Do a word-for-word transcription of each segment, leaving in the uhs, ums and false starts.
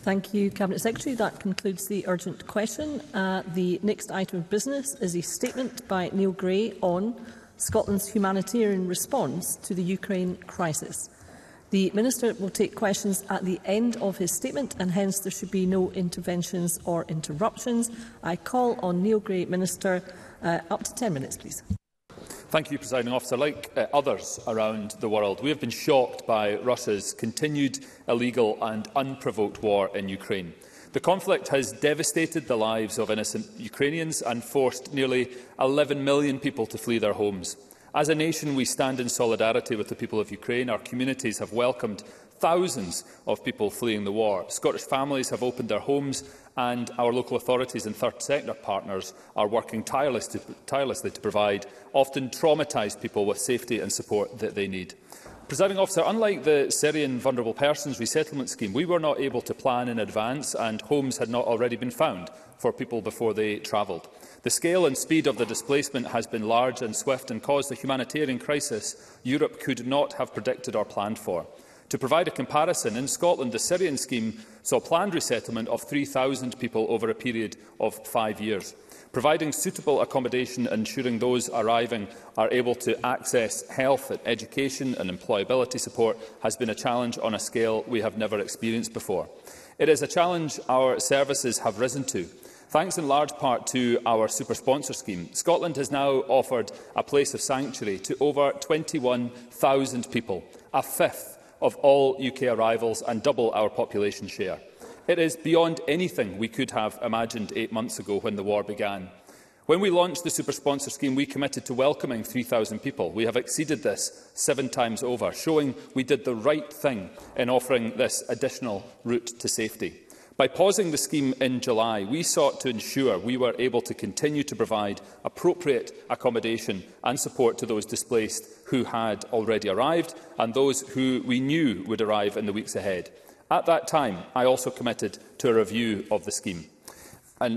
Thank you, Cabinet Secretary. That concludes the urgent question. Uh, the next item of business is a statement by Neil Gray on Scotland's humanitarian response to the Ukraine crisis. The Minister will take questions at the end of his statement, and hence there should be no interventions or interruptions. I call on Neil Gray, Minister, uh, up to ten minutes, please. Thank you, Presiding Officer. Like uh, others around the world, we have been shocked by Russia's continued illegal and unprovoked war in Ukraine. The conflict has devastated the lives of innocent Ukrainians and forced nearly eleven million people to flee their homes. As a nation, we stand in solidarity with the people of Ukraine. Our communities have welcomed thousands of people fleeing the war. Scottish families have opened their homes, and our local authorities and third sector partners are working tirelessly to, tirelessly to provide often traumatised people with safety and support that they need. Presiding Officer, unlike the Syrian Vulnerable Persons Resettlement Scheme, we were not able to plan in advance, and homes had not already been found for people before they travelled. The scale and speed of the displacement has been large and swift and caused a humanitarian crisis Europe could not have predicted or planned for. To provide a comparison, in Scotland, the Syrian scheme saw planned resettlement of three thousand people over a period of five years. Providing suitable accommodation and ensuring those arriving are able to access health, education and employability support has been a challenge on a scale we have never experienced before. It is a challenge our services have risen to. Thanks in large part to our super sponsor scheme, Scotland has now offered a place of sanctuary to over twenty-one thousand people, a fifth of all U K arrivals and double our population share. It is beyond anything we could have imagined eight months ago when the war began. When we launched the super sponsor scheme, we committed to welcoming three thousand people. We have exceeded this seven times over, showing we did the right thing in offering this additional route to safety. By pausing the scheme in July, we sought to ensure we were able to continue to provide appropriate accommodation and support to those displaced who had already arrived and those who we knew would arrive in the weeks ahead. At that time, I also committed to a review of the scheme. And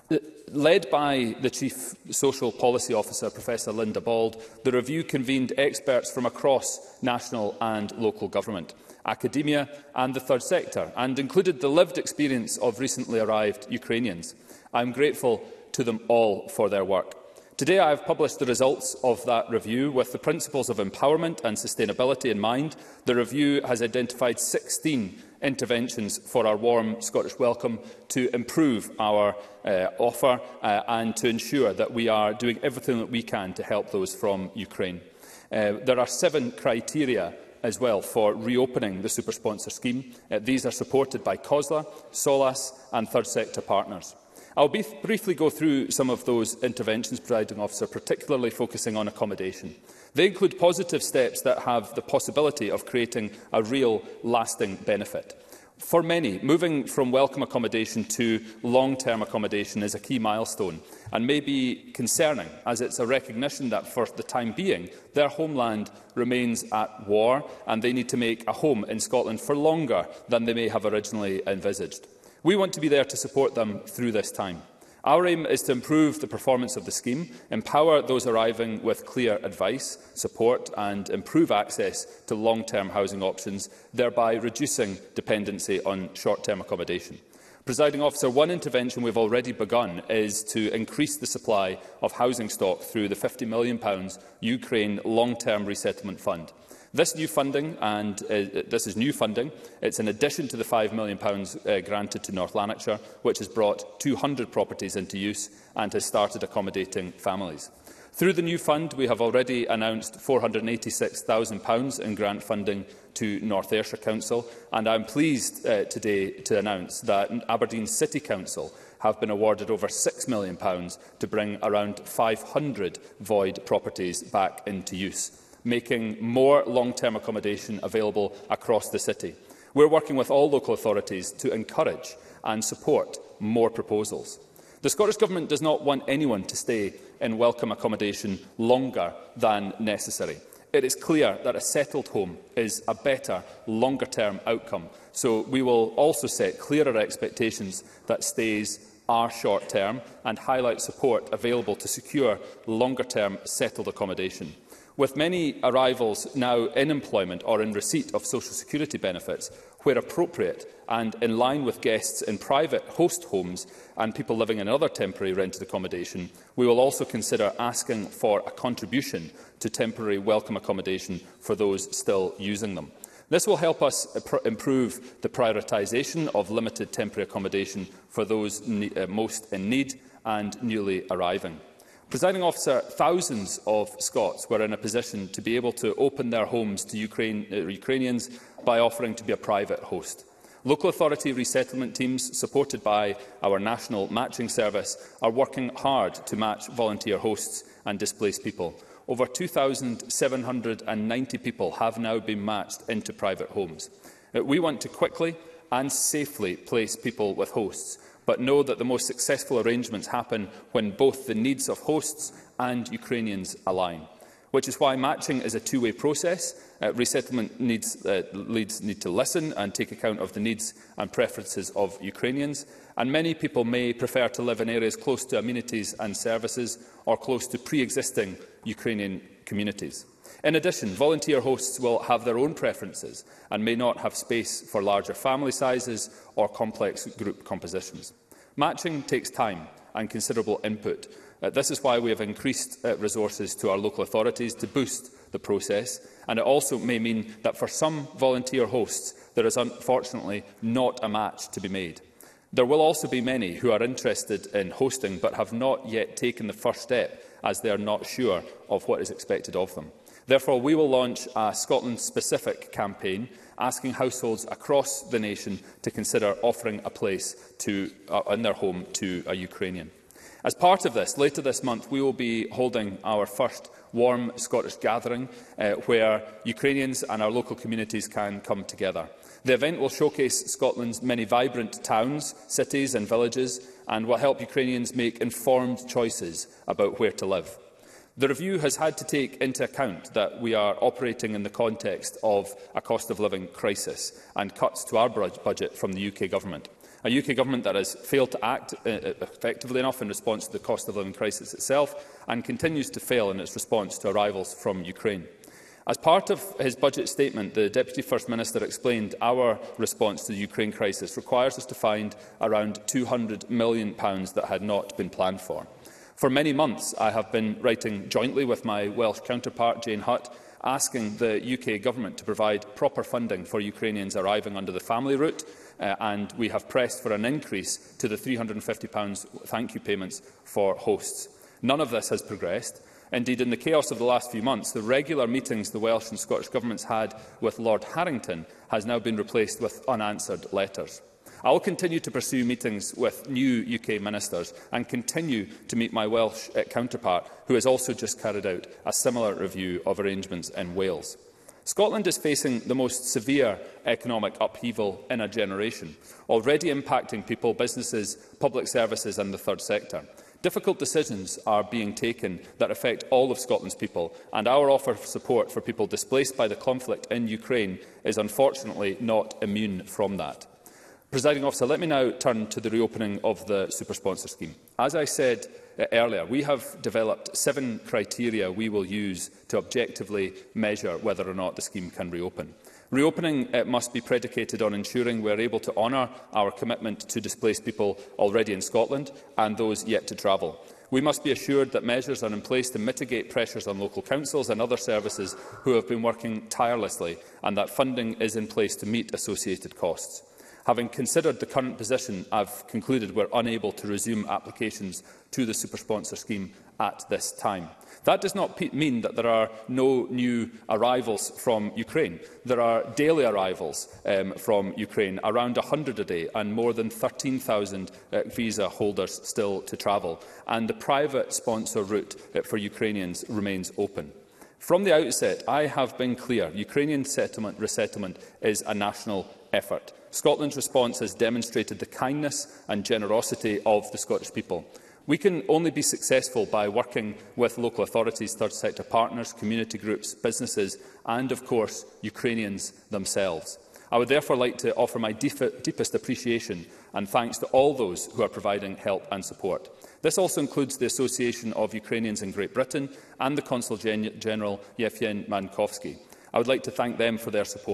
led by the Chief Social Policy Officer, Professor Linda Bald, the review convened experts from across national and local government, academia and the third sector, and included the lived experience of recently arrived Ukrainians. I am grateful to them all for their work. Today I have published the results of that review with the principles of empowerment and sustainability in mind. The review has identified sixteen interventions for our warm Scottish welcome to improve our uh, offer uh, and to ensure that we are doing everything that we can to help those from Ukraine. Uh, there are seven criteria as well for reopening the super sponsor scheme. Uh, these are supported by COSLA, SOLAS and third sector partners. I will briefly go through some of those interventions, Presiding Officer, particularly focusing on accommodation. They include positive steps that have the possibility of creating a real, lasting benefit. For many, moving from welcome accommodation to long-term accommodation is a key milestone and may be concerning, as it's a recognition that for the time being their homeland remains at war and they need to make a home in Scotland for longer than they may have originally envisaged. We want to be there to support them through this time. Our aim is to improve the performance of the scheme, empower those arriving with clear advice, support and improve access to long-term housing options, thereby reducing dependency on short-term accommodation. Presiding Officer, one intervention we have already begun is to increase the supply of housing stock through the fifty million pounds Ukraine Long-Term Resettlement Fund. This new funding, and uh, this is new funding, it's in addition to the five million pounds uh, granted to North Lanarkshire, which has brought two hundred properties into use and has started accommodating families. Through the new fund, we have already announced four hundred and eighty-six thousand pounds in grant funding to North Ayrshire Council, and I am pleased uh, today to announce that Aberdeen City Council have been awarded over six million pounds to bring around five hundred void properties back into use, making more long-term accommodation available across the city. We are working with all local authorities to encourage and support more proposals. The Scottish Government does not want anyone to stay in welcome accommodation longer than necessary. It is clear that a settled home is a better, longer-term outcome, so we will also set clearer expectations that stays are short-term and highlight support available to secure longer-term settled accommodation. With many arrivals now in employment or in receipt of social security benefits, where appropriate and in line with guests in private host homes and people living in other temporary rented accommodation, we will also consider asking for a contribution to temporary welcome accommodation for those still using them. This will help us improve the prioritisation of limited temporary accommodation for those uh, most in need and newly arriving. Presiding Officer, thousands of Scots were in a position to be able to open their homes to Ukraine, uh, Ukrainians by offering to be a private host. Local authority resettlement teams, supported by our national matching service, are working hard to match volunteer hosts and displaced people. Over two thousand seven hundred ninety people have now been matched into private homes. We want to quickly and safely place people with hosts, but know that the most successful arrangements happen when both the needs of hosts and Ukrainians align, which is why matching is a two-way process. Uh, resettlement needs, uh, leads need to listen and take account of the needs and preferences of Ukrainians, and many people may prefer to live in areas close to amenities and services or close to pre-existing Ukrainian communities. In addition, volunteer hosts will have their own preferences and may not have space for larger family sizes or complex group compositions. Matching takes time and considerable input. Uh, this is why we have increased uh, resources to our local authorities to boost the process, and it also may mean that for some volunteer hosts there is unfortunately not a match to be made. There will also be many who are interested in hosting but have not yet taken the first step, as they are not sure of what is expected of them. Therefore, we will launch a Scotland-specific campaign asking households across the nation to consider offering a place to, uh, in their home to a Ukrainian. As part of this, later this month, we will be holding our first warm Scottish gathering, uh, where Ukrainians and our local communities can come together. The event will showcase Scotland's many vibrant towns, cities and villages, and will help Ukrainians make informed choices about where to live. The review has had to take into account that we are operating in the context of a cost of living crisis and cuts to our budget from the U K Government. A U K Government that has failed to act uh, effectively enough in response to the cost of living crisis itself and continues to fail in its response to arrivals from Ukraine. As part of his budget statement, the Deputy First Minister explained our response to the Ukraine crisis requires us to find around two hundred million pounds that had not been planned for. For many months, I have been writing jointly with my Welsh counterpart, Jane Hutt, asking the U K Government to provide proper funding for Ukrainians arriving under the family route, uh, and we have pressed for an increase to the three hundred and fifty pounds thank you payments for hosts. None of this has progressed. Indeed, in the chaos of the last few months, the regular meetings the Welsh and Scottish Governments had with Lord Harrington has now been replaced with unanswered letters. I will continue to pursue meetings with new U K ministers and continue to meet my Welsh uh, counterpart, who has also just carried out a similar review of arrangements in Wales. Scotland is facing the most severe economic upheaval in a generation, already impacting people, businesses, public services and the third sector. Difficult decisions are being taken that affect all of Scotland's people, and our offer of support for people displaced by the conflict in Ukraine is unfortunately not immune from that. Presiding Officer, let me now turn to the reopening of the super sponsor scheme. As I said uh, earlier, we have developed seven criteria we will use to objectively measure whether or not the scheme can reopen. Reopening uh, must be predicated on ensuring we are able to honour our commitment to displaced people already in Scotland and those yet to travel. We must be assured that measures are in place to mitigate pressures on local councils and other services who have been working tirelessly, and that funding is in place to meet associated costs. Having considered the current position, I have concluded we are unable to resume applications to the super sponsor scheme at this time. That does not mean that there are no new arrivals from Ukraine. There are daily arrivals um, from Ukraine, around one hundred a day, and more than thirteen thousand uh, visa holders still to travel. And the private sponsor route uh, for Ukrainians remains open. From the outset, I have been clear: Ukrainian settlement resettlement is a national effort. Scotland's response has demonstrated the kindness and generosity of the Scottish people. We can only be successful by working with local authorities, third sector partners, community groups, businesses and, of course, Ukrainians themselves. I would therefore like to offer my deepest appreciation and thanks to all those who are providing help and support. This also includes the Association of Ukrainians in Great Britain and the Consul General Yevhen Mankovsky. I would like to thank them for their support.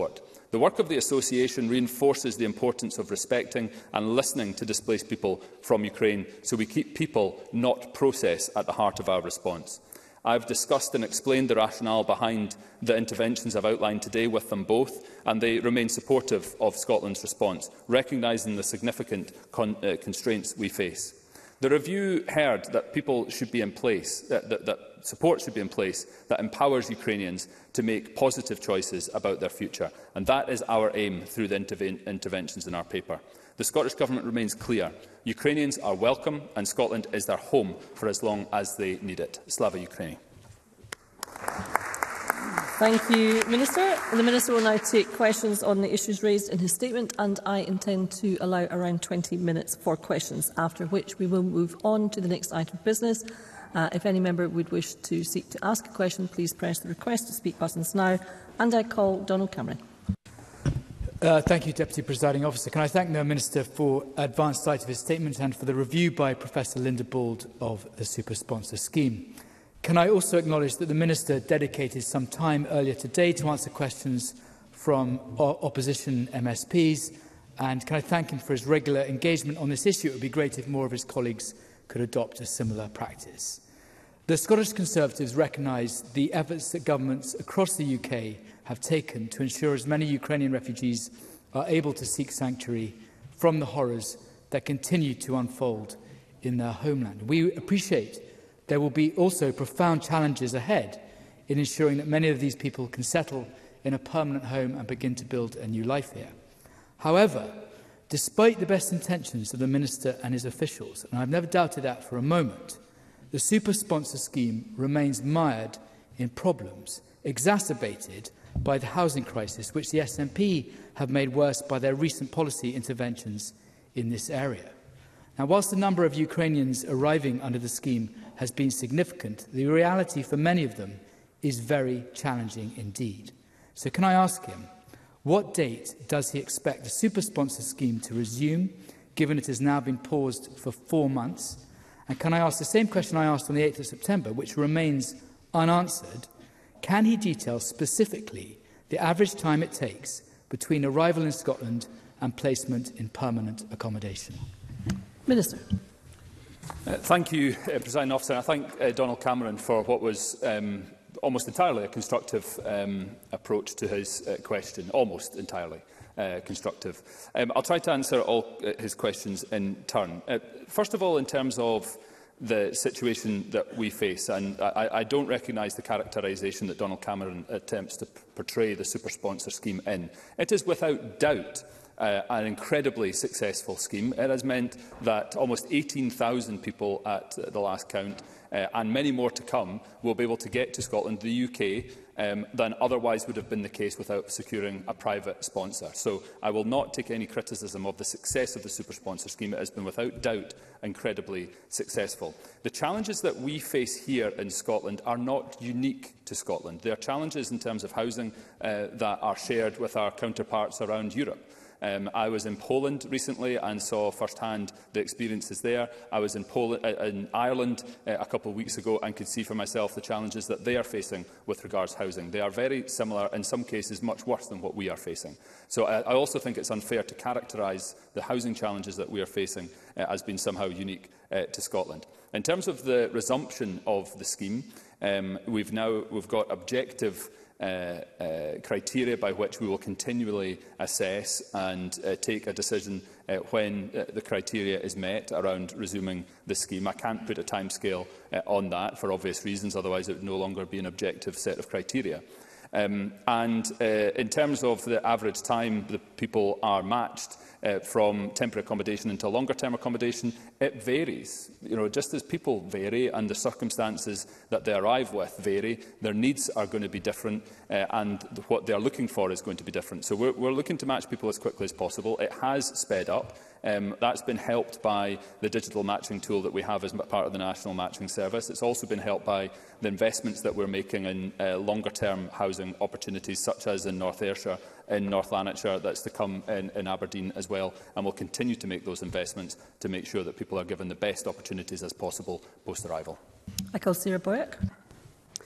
The work of the Association reinforces the importance of respecting and listening to displaced people from Ukraine, so we keep people, not process, at the heart of our response. I have discussed and explained the rationale behind the interventions I have outlined today with them both, and they remain supportive of Scotland's response, recognising the significant con uh, constraints we face. The review heard that people should be in place, that, that, that support should be in place that empowers Ukrainians to make positive choices about their future, and that is our aim through the interve interventions in our paper. The Scottish Government remains clear. Ukrainians are welcome, and Scotland is their home for as long as they need it. Slava Ukraini. Thank you, Minister. The Minister will now take questions on the issues raised in his statement, and I intend to allow around twenty minutes for questions, after which we will move on to the next item of business. Uh, if any member would wish to seek to ask a question, please press the request to speak buttons now, and I call Donald Cameron. Uh, thank you, Deputy Presiding Officer. Can I thank the Minister for advance sight of his statement and for the review by Professor Linda Bald of the Super Sponsor Scheme. Can I also acknowledge that the Minister dedicated some time earlier today to answer questions from opposition M S Ps, and can I thank him for his regular engagement on this issue? It would be great if more of his colleagues could adopt a similar practice. The Scottish Conservatives recognise the efforts that governments across the U K have taken to ensure as many Ukrainian refugees are able to seek sanctuary from the horrors that continue to unfold in their homeland. We appreciate there will be also profound challenges ahead in ensuring that many of these people can settle in a permanent home and begin to build a new life here. However, despite the best intentions of the Minister and his officials, and I've never doubted that for a moment, the Super Sponsor Scheme remains mired in problems, exacerbated by the housing crisis, which the S N P have made worse by their recent policy interventions in this area. Now, whilst the number of Ukrainians arriving under the scheme has been significant, the reality for many of them is very challenging indeed. So can I ask him, what date does he expect the Super Sponsor Scheme to resume, given it has now been paused for four months? And can I ask the same question I asked on the eighth of September, which remains unanswered? Can he detail specifically the average time it takes between arrival in Scotland and placement in permanent accommodation? Minister. Uh, thank you, uh, Presiding Officer. I thank uh, Donald Cameron for what was um, almost entirely a constructive um, approach to his uh, question, almost entirely uh, constructive. Um, I'll try to answer all uh, his questions in turn. Uh, first of all, in terms of the situation that we face, and I, I don't recognise the characterisation that Donald Cameron attempts to portray the Super Sponsor Scheme in. It is without doubt Uh, an incredibly successful scheme. It has meant that almost eighteen thousand people at uh, the last count, uh, and many more to come, will be able to get to Scotland, the U K, um, than otherwise would have been the case without securing a private sponsor. So I will not take any criticism of the success of the Super Sponsor Scheme. It has been without doubt incredibly successful. The challenges that we face here in Scotland are not unique to Scotland. They are challenges in terms of housing uh, that are shared with our counterparts around Europe. Um, I was in Poland recently and saw firsthand the experiences there. I was in, Poland, uh, in Ireland uh, a couple of weeks ago and could see for myself the challenges that they are facing with regards to housing. They are very similar, in some cases much worse than what we are facing. So uh, I also think it's unfair to characterise the housing challenges that we are facing uh, as being somehow unique uh, to Scotland. In terms of the resumption of the scheme, um, we've now we've got objective Uh, uh, criteria by which we will continually assess and uh, take a decision uh, when uh, the criteria is met around resuming the scheme. I can't put a timescale uh, on that for obvious reasons, otherwise it would no longer be an objective set of criteria. Um, and uh, in terms of the average time the people are matched uh, from temporary accommodation into longer-term accommodation, it varies. You know, just as people vary and the circumstances that they arrive with vary, their needs are going to be different uh, and what they are looking for is going to be different. So we're, we're looking to match people as quickly as possible. It has sped up. Um, that's been helped by the digital matching tool that we have as part of the National Matching Service. It's also been helped by the investments that we're making in uh, longer-term housing opportunities, such as in North Ayrshire, in North Lanarkshire, that's to come in, in Aberdeen as well. And we'll continue to make those investments to make sure that people are given the best opportunities as possible post-arrival. I call Sarah Boyack.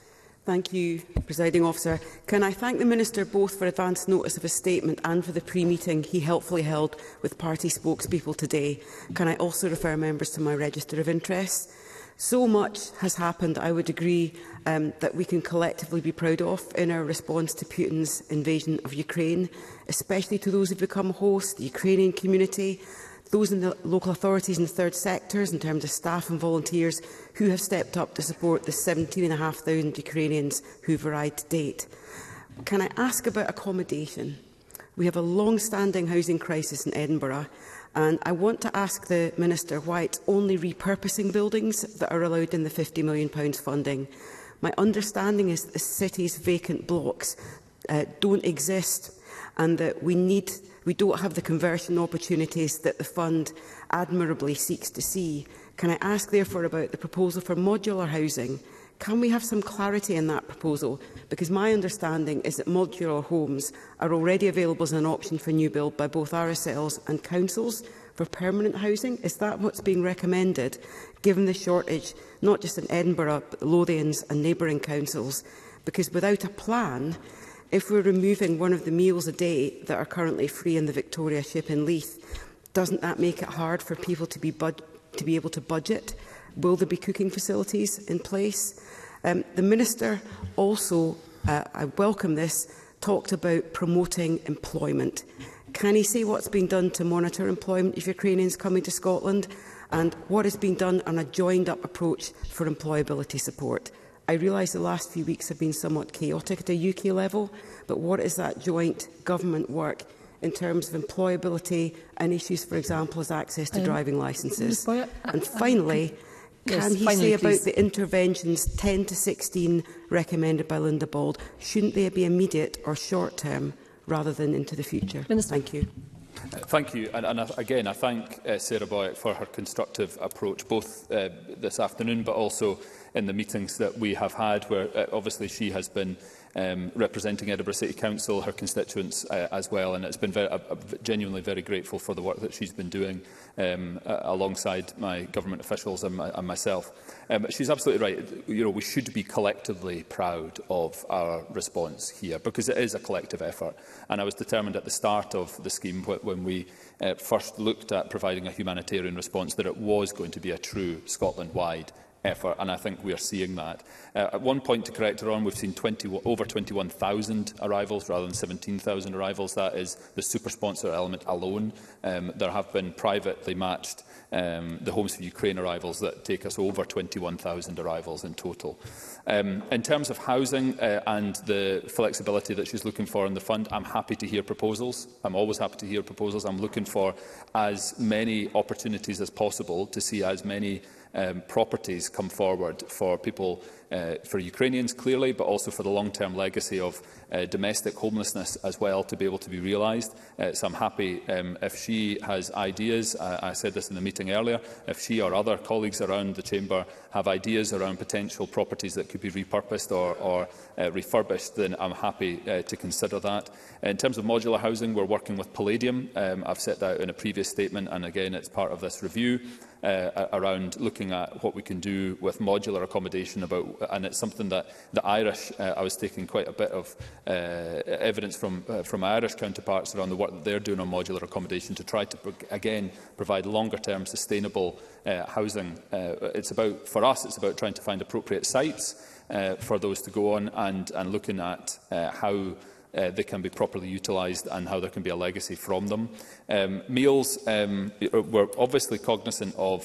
Thank you, Presiding Officer. Can I thank the Minister both for advance notice of his statement and for the pre-meeting he helpfully held with party spokespeople today? Can I also refer members to my register of interests? So much has happened, I would agree, um, that we can collectively be proud of in our response to Putin's invasion of Ukraine, especially to those who become hosts, the Ukrainian community, those in the local authorities and third sectors in terms of staff and volunteers who have stepped up to support the seventeen thousand five hundred Ukrainians who have arrived to date. Can I ask about accommodation? We have a long-standing housing crisis in Edinburgh, and I want to ask the Minister why it's only repurposing buildings that are allowed in the fifty million pounds funding. My understanding is that the city's vacant blocks uh, don't exist, and that we need we don't have the conversion opportunities that the fund admirably seeks to see. Can I ask, therefore, about the proposal for modular housing? Can we have some clarity in that proposal? Because my understanding is that modular homes are already available as an option for new build by both R S Ls and councils for permanent housing. Is that what's being recommended, given the shortage, not just in Edinburgh, but the Lothians and neighbouring councils? Because without a plan, if we're removing one of the meals a day that are currently free in the Victoria ship in Leith, doesn't that make it hard for people to be, bud to be able to budget? Will there be cooking facilities in place? Um, the Minister also, uh, I welcome this, talked about promoting employment. Can he say what's being done to monitor employment of Ukrainians coming to Scotland, and what has been done on a joined-up approach for employability support? I realise the last few weeks have been somewhat chaotic at a U K level, but what is that joint government work in terms of employability and issues, for example, as access to um, driving licences? And finally, can yes, he finally, say about please. the interventions ten to sixteen recommended by Linda Bald? Shouldn't they be immediate or short-term rather than into the future? Minister. Thank you. Uh, thank you. And, and again, I thank uh, Sarah Boyack for her constructive approach, both uh, this afternoon but also in the meetings that we have had, where uh, obviously she has been um, representing Edinburgh City Council, her constituents uh, as well, and it's been very, uh, genuinely very grateful for the work that she's been doing um, uh, alongside my government officials and, my, and myself. Um, she's absolutely right. You know, we should be collectively proud of our response here, because it is a collective effort. And I was determined at the start of the scheme, when we uh, first looked at providing a humanitarian response, that it was going to be a true Scotland-wide effort, and I think we are seeing that. Uh, at one point, to correct her on, we've seen twenty, over twenty-one thousand arrivals rather than seventeen thousand arrivals. That is the super sponsor element alone. Um, there have been privately matched um, the Homes for Ukraine arrivals that take us over twenty-one thousand arrivals in total. Um, in terms of housing uh, and the flexibility that she's looking for in the fund, I'm happy to hear proposals. I'm always happy to hear proposals. I'm looking for as many opportunities as possible to see as many Um, properties come forward for people, uh, for Ukrainians clearly, but also for the long-term legacy of uh, domestic homelessness as well to be able to be realised. Uh, so I'm happy um, if she has ideas, uh, I said this in the meeting earlier, if she or other colleagues around the chamber have ideas around potential properties that could be repurposed or, or uh, refurbished, then I'm happy uh, to consider that. In terms of modular housing, we're working with Palladium. Um, I've set that out in a previous statement, and again, it's part of this review. Uh, around looking at what we can do with modular accommodation, about, and it's something that the Irish, uh, I was taking quite a bit of uh, evidence from, uh, from my Irish counterparts around the work that they're doing on modular accommodation to try to, again, provide longer-term sustainable uh, housing. Uh, it's about, for us, it's about trying to find appropriate sites uh, for those to go on, and, and looking at uh, how Uh, they can be properly utilised and how there can be a legacy from them. Um, meals, um, we're obviously cognizant of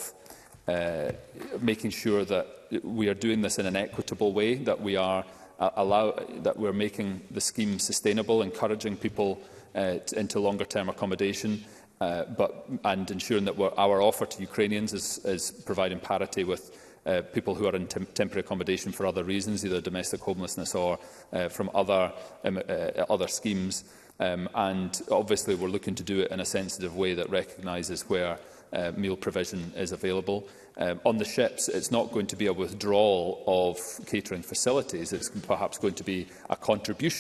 uh, making sure that we are doing this in an equitable way, that we are uh, allow that we're making the scheme sustainable, encouraging people uh, into longer-term accommodation, uh, but and ensuring that we're, our offer to Ukrainians is, is providing parity with Uh, people who are in tem temporary accommodation for other reasons, either domestic homelessness or uh, from other, um, uh, other schemes. Um, and obviously we're looking to do it in a sensitive way that recognises where uh, meal provision is available. Um, on the ships, it's not going to be a withdrawal of catering facilities. It's perhaps going to be a contribution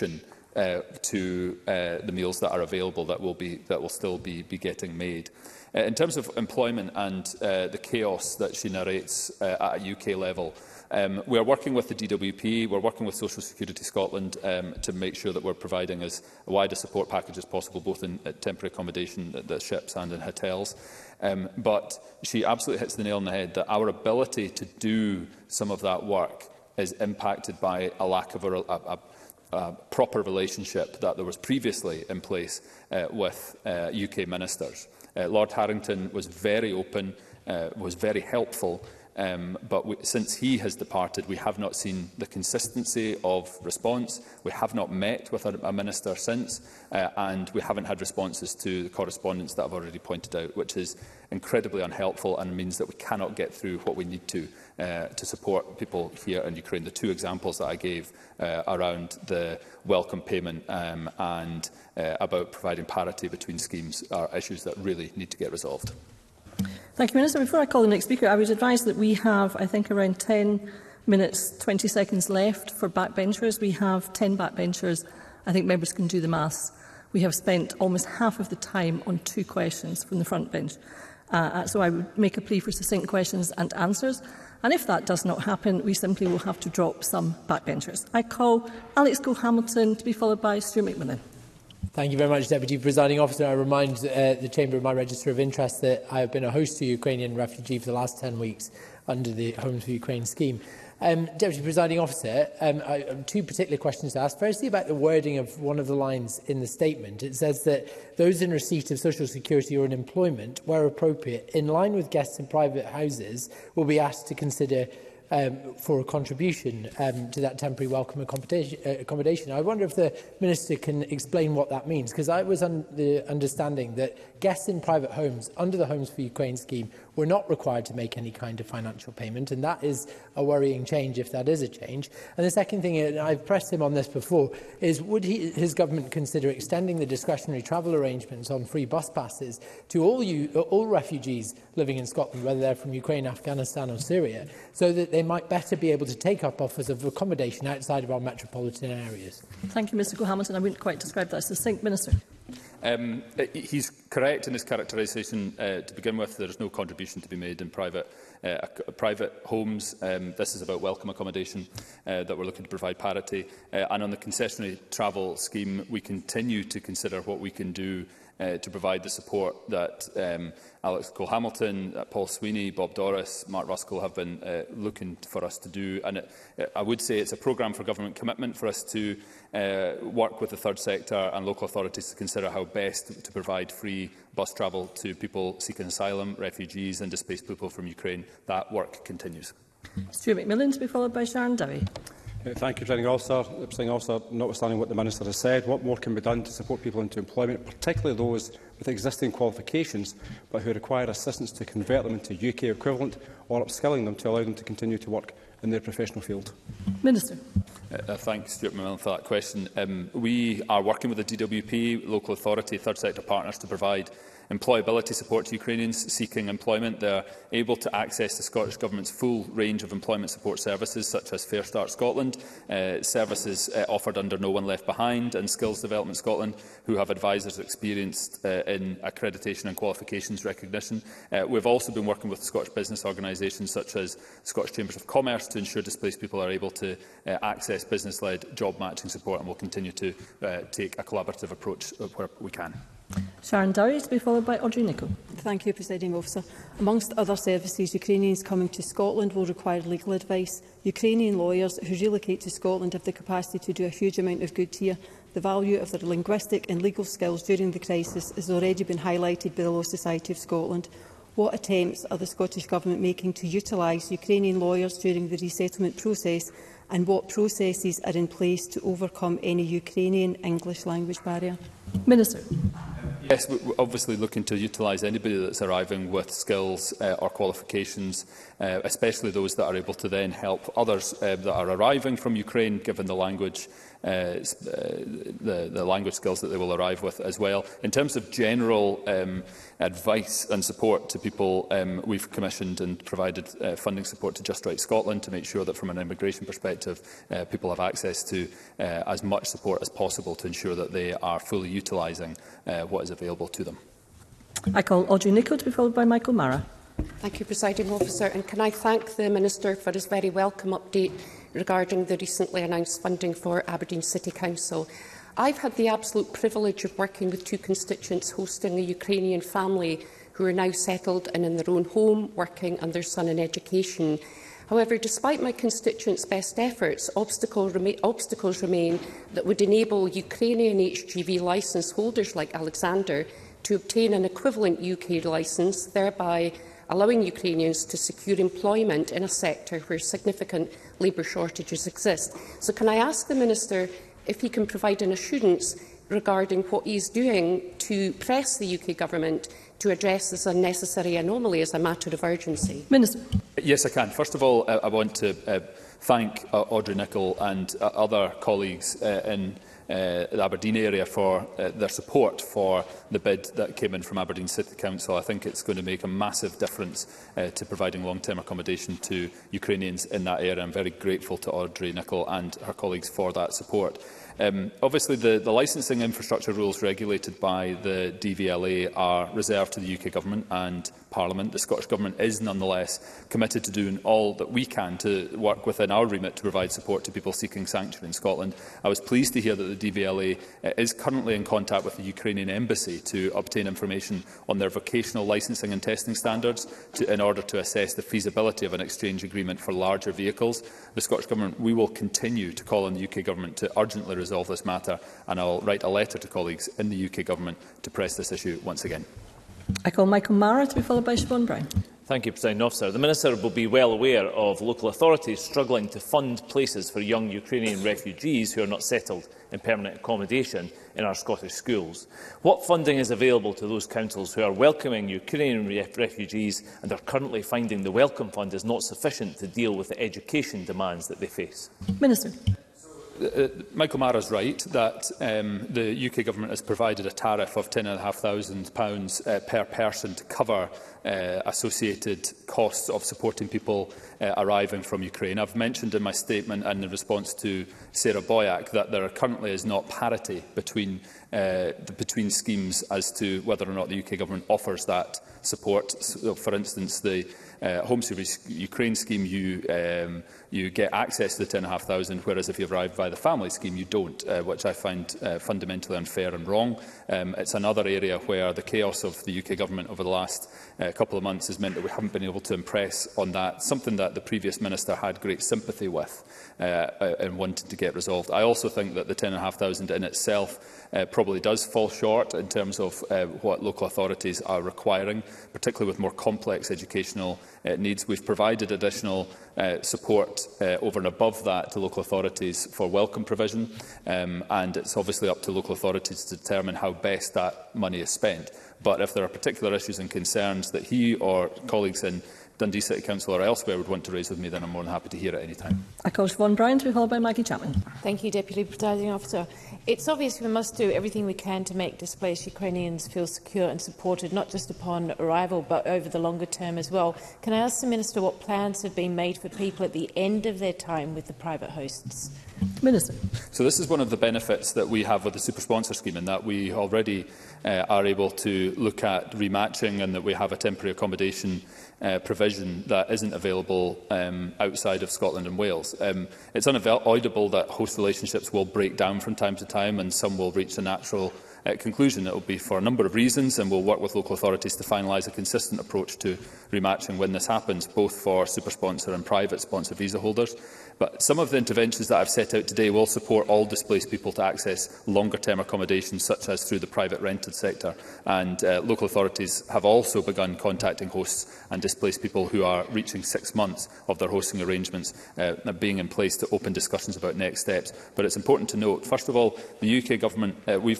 uh, to uh, the meals that are available that will, be, that will still be, be getting made. Uh, in terms of employment and uh, the chaos that she narrates uh, at a U K level, Um, we are working with the D W P, we are working with Social Security Scotland um, to make sure that we are providing as wide a support package as possible, both in uh, temporary accommodation at the ships and in hotels. Um, but she absolutely hits the nail on the head that our ability to do some of that work is impacted by a lack of a, a, a, a proper relationship that there was previously in place uh, with uh, U K ministers. Uh, Lord Harrington was very open, uh, was very helpful. Um, but we, since he has departed, we have not seen the consistency of response. We have not met with a, a minister since, uh, and we haven't had responses to the correspondence that I've already pointed out, which is incredibly unhelpful and means that we cannot get through what we need to uh, to support people here in Ukraine. The two examples that I gave uh, around the welcome payment um, and uh, about providing parity between schemes are issues that really need to get resolved. Thank you, Minister. Before I call the next speaker, I was advised that we have, I think, around ten minutes, twenty seconds left for backbenchers. We have ten backbenchers. I think members can do the maths. We have spent almost half of the time on two questions from the front bench. Uh, so I would make a plea for succinct questions and answers. And if that does not happen, we simply will have to drop some backbenchers. I call Alex Cole-Hamilton to be followed by Stuart McMillan. Thank you very much, Deputy Presiding Officer. I remind uh, the Chamber of my Register of Interest that I have been a host to Ukrainian refugees for the last ten weeks under the Homes for Ukraine scheme. Um, Deputy Presiding Officer, um, I have two particular questions to ask. Firstly, about the wording of one of the lines in the statement. It says that those in receipt of social security or unemployment, where appropriate, in line with guests in private houses, will be asked to consider Um, for a contribution um, to that temporary welcome accommodation, uh, accommodation. I wonder if the Minister can explain what that means, because I was under the understanding that guests in private homes under the Homes for Ukraine scheme were not required to make any kind of financial payment, and that is a worrying change if that is a change. And the second thing, and I've pressed him on this before, is would he, his government consider extending the discretionary travel arrangements on free bus passes to all, you, all refugees living in Scotland, whether they're from Ukraine, Afghanistan or Syria, so that they might better be able to take up offers of accommodation outside of our metropolitan areas? Thank you, Mr Cole-Hamilton. I wouldn't quite describe that as succinct, Minister. Um, he's correct in his characterisation. Uh, to begin with, there is no contribution to be made in private, uh, private homes. Um, this is about welcome accommodation uh, that we're looking to provide parity. Uh, and on the concessionary travel scheme, we continue to consider what we can do Uh, to provide the support that um, Alex Cole-Hamilton, uh, Paul Sweeney, Bob Doris, Mark Ruskell have been uh, looking for us to do. And it, it, I would say it's a programme for government commitment for us to uh, work with the third sector and local authorities to consider how best to provide free bus travel to people seeking asylum, refugees and displaced people from Ukraine. That work continues. Stuart McMillan to be followed by Sharon Dowie. Uh, thank you, Presiding Officer. Uh, Presiding Officer, notwithstanding what the Minister has said, what more can be done to support people into employment, particularly those with existing qualifications, but who require assistance to convert them into U K equivalent or upskilling them to allow them to continue to work in their professional field? Minister. Uh, thanks, Stuart McMillan, for that question. Um, we are working with the D W P, local authority, third sector partners to provide employability support to Ukrainians seeking employment. They are able to access the Scottish Government's full range of employment support services, such as Fair Start Scotland, uh, services uh, offered under No One Left Behind and Skills Development Scotland, who have advisors experienced uh, in accreditation and qualifications recognition. Uh, we've also been working with Scottish business organisations, such as Scottish Chambers of Commerce, to ensure displaced people are able to uh, access business-led job matching support, and will continue to uh, take a collaborative approach where we can. Sharon Dowie to be followed by Audrey Nicholl. Thank you, Presiding Officer. Amongst other services, Ukrainians coming to Scotland will require legal advice. Ukrainian lawyers who relocate to Scotland have the capacity to do a huge amount of good here. The value of their linguistic and legal skills during the crisis has already been highlighted by the Law Society of Scotland. What attempts are the Scottish Government making to utilise Ukrainian lawyers during the resettlement process, and what processes are in place to overcome any Ukrainian English language barrier? Minister. Yes, we're obviously looking to utilise anybody that's arriving with skills uh, or qualifications, uh, especially those that are able to then help others uh, that are arriving from Ukraine, given the language uh, the, the language skills that they will arrive with as well. In terms of general um, advice and support to people, um, we've commissioned and provided uh, funding support to Just Right Scotland to make sure that from an immigration perspective uh, people have access to uh, as much support as possible to ensure that they are fully utilising uh, what is available to them. I call Audrey Nicholl to be followed by Michael Mara. Thank you, Presiding Officer. And can I thank the Minister for his very welcome update regarding the recently announced funding for Aberdeen City Council. I've had the absolute privilege of working with two constituents hosting a Ukrainian family who are now settled and in their own home, working and their son in education. However, despite my constituents' best efforts, obstacles remain, obstacles remain that would enable Ukrainian H G V licence holders like Alexander to obtain an equivalent U K licence, thereby allowing Ukrainians to secure employment in a sector where significant labour shortages exist. So can I ask the Minister if he can provide an assurance regarding what he is doing to press the U K Government to address this unnecessary anomaly as a matter of urgency? Minister. Yes, I can. First of all, uh, I want to uh, thank uh, Audrey Nicholl and uh, other colleagues uh, in Uh, the Aberdeen area for uh, their support for the bid that came in from Aberdeen City Council. I think it's going to make a massive difference uh, to providing long-term accommodation to Ukrainians in that area. I'm very grateful to Audrey Nicholl and her colleagues for that support. Um, obviously, the, the licensing infrastructure rules regulated by the D V L A are reserved to the U K Government and Parliament. The Scottish Government is nonetheless committed to doing all that we can to work within our remit to provide support to people seeking sanctuary in Scotland. I was pleased to hear that the D V L A is currently in contact with the Ukrainian Embassy to obtain information on their vocational licensing and testing standards to, in order to assess the feasibility of an exchange agreement for larger vehicles. The Scottish Government, we will continue to call on the U K Government to urgently resolve this matter, and I will write a letter to colleagues in the U K Government to press this issue once again. I call Michael Mara to be followed by Siobhan Brown. Thank you, Presiding Officer. The Minister will be well aware of local authorities struggling to fund places for young Ukrainian refugees who are not settled in permanent accommodation in our Scottish schools. What funding is available to those councils who are welcoming Ukrainian re refugees and are currently finding the Welcome Fund is not sufficient to deal with the education demands that they face? Minister. Uh, Michael Mara is right that um, the U K Government has provided a tariff of ten thousand five hundred pounds uh, per person to cover uh, associated costs of supporting people uh, arriving from Ukraine. I've mentioned in my statement and in response to Sarah Boyack that there currently is not parity between, uh, the, between schemes as to whether or not the U K Government offers that support. So, for instance, the uh, Home Service Ukraine scheme, you, um, you get access to the ten thousand five hundred, whereas if you arrive by the family scheme, you don't, uh, which I find uh, fundamentally unfair and wrong. Um, it's another area where the chaos of the U K Government over the last uh, couple of months has meant that we haven't been able to impress on that, something that the previous Minister had great sympathy with uh, and wanted to get resolved. I also think that the ten thousand five hundred in itself uh, probably does fall short in terms of uh, what local authorities are requiring, particularly with more complex educational uh, needs. We've provided additional uh, support uh, over and above that to local authorities for welcome provision, um, and it's obviously up to local authorities to determine how best that money is spent. But if there are particular issues and concerns that he or colleagues in Dundee City Council or elsewhere would want to raise with me, then I'm more than happy to hear at any time. I call Siobhan Brown to be followed by Maggie Chapman. Thank you, Deputy Presiding Officer. It's obvious we must do everything we can to make displaced Ukrainians feel secure and supported, not just upon arrival, but over the longer term as well. Can I ask the Minister what plans have been made for people at the end of their time with the private hosts? Minister. So this is one of the benefits that we have with the super sponsor scheme, in that we already uh, are able to look at rematching, and that we have a temporary accommodation uh, provision that isn't available um, outside of Scotland and Wales. Um, it's unavoidable that host relationships will break down from time to time, and some will reach a natural uh, conclusion. It will be for a number of reasons, and we'll work with local authorities to finalise a consistent approach to rematching when this happens, both for super sponsor and private sponsor visa holders. But some of the interventions that I have set out today will support all displaced people to access longer-term accommodation, such as through the private rented sector. And uh, local authorities have also begun contacting hosts and displaced people who are reaching six months of their hosting arrangements, uh, being in place to open discussions about next steps. But it's important to note, first of all, the U K Government, uh, we've called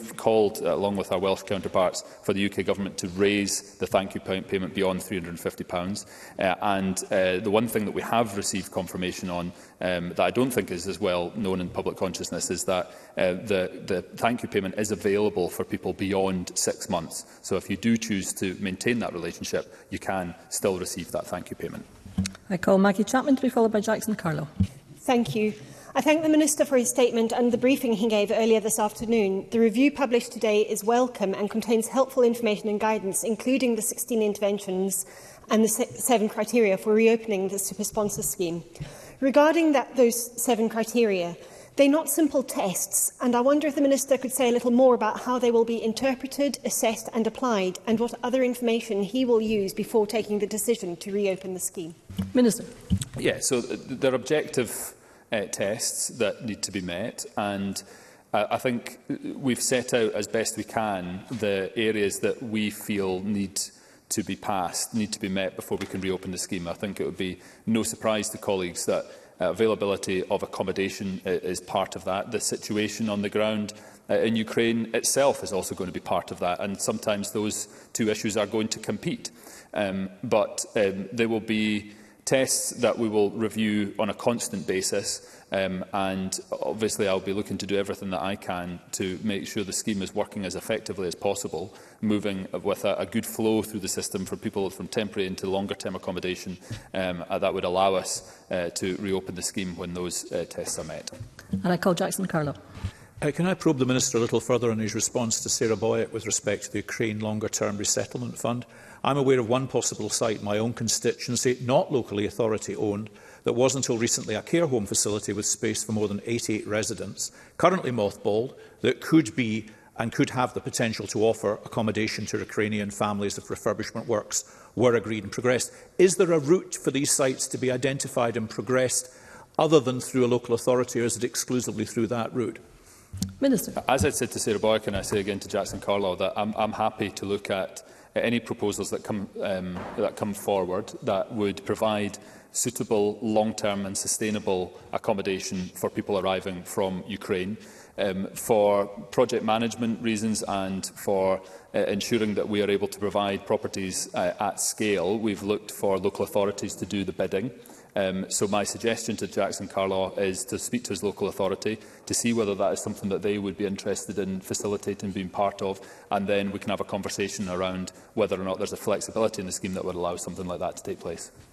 called, uh, along with our Welsh counterparts, for the U K Government to raise the thank you payment beyond three hundred and fifty pounds. Uh, and uh, the one thing that we have received confirmation on um, that I don't think is as well known in public consciousness is that uh, the, the thank you payment is available for people beyond six months. So if you do choose to maintain that relationship, you can still receive that thank you payment. I call Maggie Chapman to be followed by Jackson Carlow. Thank you. I thank the Minister for his statement and the briefing he gave earlier this afternoon. The review published today is welcome and contains helpful information and guidance, including the sixteen interventions and the seven criteria for reopening the super sponsor scheme. Regarding that, those seven criteria, they're not simple tests, and I wonder if the Minister could say a little more about how they will be interpreted, assessed and applied, and what other information he will use before taking the decision to reopen the scheme. Minister. Yeah, so they're objective Uh, tests that need to be met, and uh, I think we've set out as best we can the areas that we feel need to be passed, need to be met before we can reopen the scheme. I think it would be no surprise to colleagues that uh, availability of accommodation uh, is part of that. The situation on the ground uh, in Ukraine itself is also going to be part of that, and sometimes those two issues are going to compete. Um, but um, there will be tests that we will review on a constant basis, um, and obviously I'll be looking to do everything that I can to make sure the scheme is working as effectively as possible, moving with a, a good flow through the system for people from temporary into longer-term accommodation um, uh, that would allow us uh, to reopen the scheme when those uh, tests are met. And I call Jackson Carlow. Uh, can I probe the Minister a little further on his response to Sarah Boyack with respect to the Ukraine Longer-Term Resettlement Fund? I'm aware of one possible site in my own constituency, not locally authority-owned, that was until recently a care home facility with space for more than eighty-eight residents, currently mothballed, that could be and could have the potential to offer accommodation to Ukrainian families if refurbishment works were agreed and progressed. Is there a route for these sites to be identified and progressed other than through a local authority, or is it exclusively through that route? Minister. As I said to Sarah Boyack, and I say again to Jackson Carlow, that I'm, I'm happy to look at any proposals that come, um, that come forward that would provide suitable, long-term and sustainable accommodation for people arriving from Ukraine. Um, for project management reasons and for uh, ensuring that we are able to provide properties uh, at scale, we've looked for local authorities to do the bidding. Um, so my suggestion to Jackson Carlaw is to speak to his local authority to see whether that is something that they would be interested in facilitating being part of, and then we can have a conversation around whether or not there's a flexibility in the scheme that would allow something like that to take place.